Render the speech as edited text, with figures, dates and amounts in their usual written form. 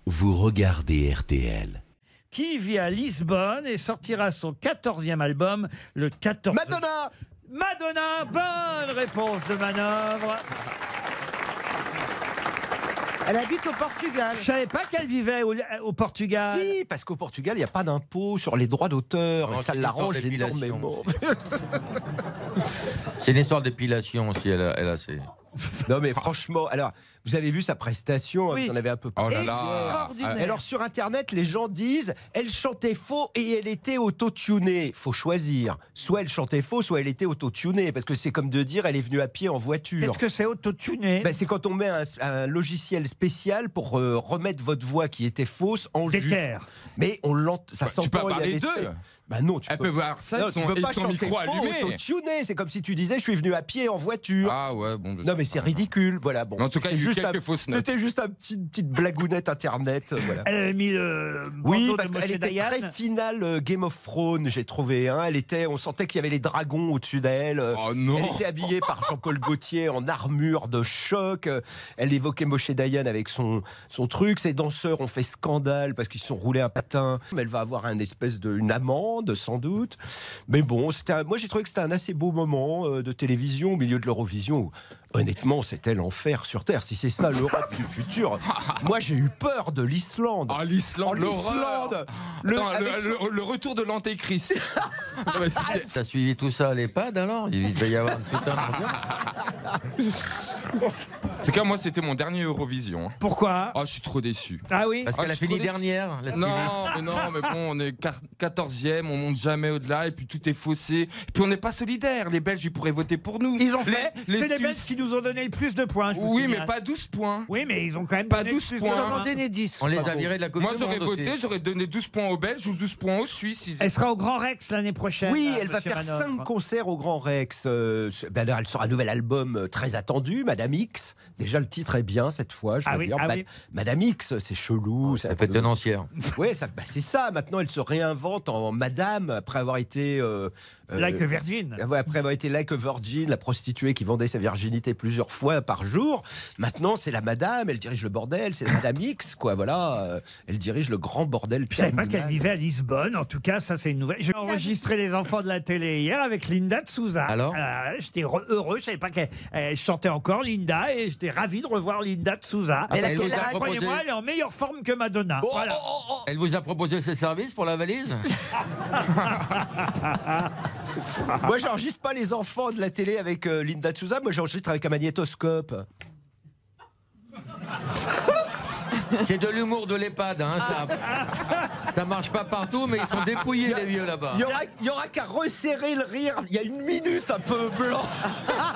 Vous regardez RTL. Qui vit à Lisbonne et sortira son 14e album le 14... Madonna. Madonna, bonne réponse de Manœuvre. Elle habite au Portugal. Je savais pas qu'elle vivait au Portugal. Si, parce qu'au Portugal, il n'y a pas d'impôt sur les droits d'auteur. Non, Et ça c'est une l'arrange histoire d'épilation. énormément. C'est une histoire d'épilation aussi, elle a ses... Non mais franchement, alors, vous avez vu sa prestation, Oui. vous en avez un peu Oh là là. Extraordinaire. Et alors sur internet, les gens disent elle chantait faux et elle était auto-tunée. Faut choisir. Soit elle chantait faux, soit elle était auto-tunée. Parce que c'est comme de dire elle est venue à pied en voiture. Qu'est-ce que c'est autotuné? Ben, c'est quand on met un logiciel spécial pour remettre votre voix qui était fausse en juste. D'équerre. Mais on l'entend, ça s'entend. Tu peux il y avoir avait les deux. fait- Bah non, tu Elle peux. peut voir ça, Non, tu peux pas son chanter micro faux, allumé. auto-tuné. C'est comme si tu disais je suis venu à pied en voiture. Ah ouais, bon. Non mais c'est ridicule, voilà. Bon, Mais en tout cas, il y a eu juste quelques fausses notes. C'était juste une petite blagounette internet, voilà. Elle avait mis le Oui, bandeau parce de qu'elle Moshe était Dayan. très finale Game of Thrones, j'ai trouvé. Hein. On sentait qu'il y avait les dragons au-dessus d'elle. Oh non. Elle était habillée par Jean-Paul Gaultier en armure de choc. Elle évoquait Moshe Dayan avec son truc. Ses danseurs ont fait scandale parce qu'ils se sont roulés un patin. Elle va avoir une amende, sans doute. Mais bon, moi j'ai trouvé que c'était un assez beau moment de télévision au milieu de l'Eurovision. Où, honnêtement, c'était l'enfer sur Terre. Si c'est ça l'Europe du futur, moi j'ai eu peur de l'Islande. Ah, l'Islande, l'Islande, le retour de l'Antéchrist. Non, mais c'était- T'as suivi tout ça à l'EHPAD alors? Il devait y avoir une putain d'ambiance. En tout cas, moi, c'était mon dernier Eurovision. Pourquoi? Oh, je suis trop déçu. Ah oui. Parce Ah, qu'elle a je suis fini trop déçu. dernière. la Non, Stevie. mais bon, on est 14e, on monte jamais au-delà, et puis tout est faussé. Et puis on n'est pas solidaires. Les Belges, ils pourraient voter pour nous. Ils ont fait. Les C'est les Suisses- Belges qui nous ont donné le plus de points. Je vous Oui, signale. mais pas 12 points. Oui, mais ils ont quand même Pas donné le 12 plus de points. points. Demandez les 10. On les a virés de la Coupe Moi, du j'aurais Monde voté, aussi. j'aurais donné 12 points aux Belges ou 12 points aux Suisses. Elle sera au Grand Rex l'année prochaine. Oui, elle va Monsieur faire Manœuvre. 5 concerts au Grand Rex. Elle sort un nouvel album très attendu, Madame X. Déjà, le titre est bien cette fois. Je Ah dois oui, dire. ah oui. Madame X, c'est chelou. Ça fait tenancière. Ouais, c'est ça. Maintenant, elle se réinvente en Madame après avoir été. Like a Virgin. Après avoir été Like a Virgin, la prostituée qui vendait sa virginité plusieurs fois par jour. Maintenant, c'est la Madame. Elle dirige le bordel. C'est la Madame X, quoi. Voilà. Elle dirige le grand bordel. Je savais pas terminal. qu'elle vivait à Lisbonne. En tout cas, ça c'est une nouvelle. J'ai enregistré les enfants de la télé hier avec Linda de Souza. Alors j'étais heureux. Je savais pas qu'elle chantait encore Linda et j'étais ravi de revoir Linda de Souza. Elle vous a proposé- Croyez-moi, elle est en meilleure forme que Madonna. Oh, Voilà. Elle vous a proposé ses services pour la valise? Moi, j'enregistre pas les enfants de la télé avec Linda de Souza. Moi, j'enregistre avec un magnétoscope. C'est de l'humour de l'EHPAD, hein, ça marche pas partout, mais ils sont dépouillés les vieux là-bas. Il y aura qu'à resserrer le rire. Il y a une minute un peu blanc.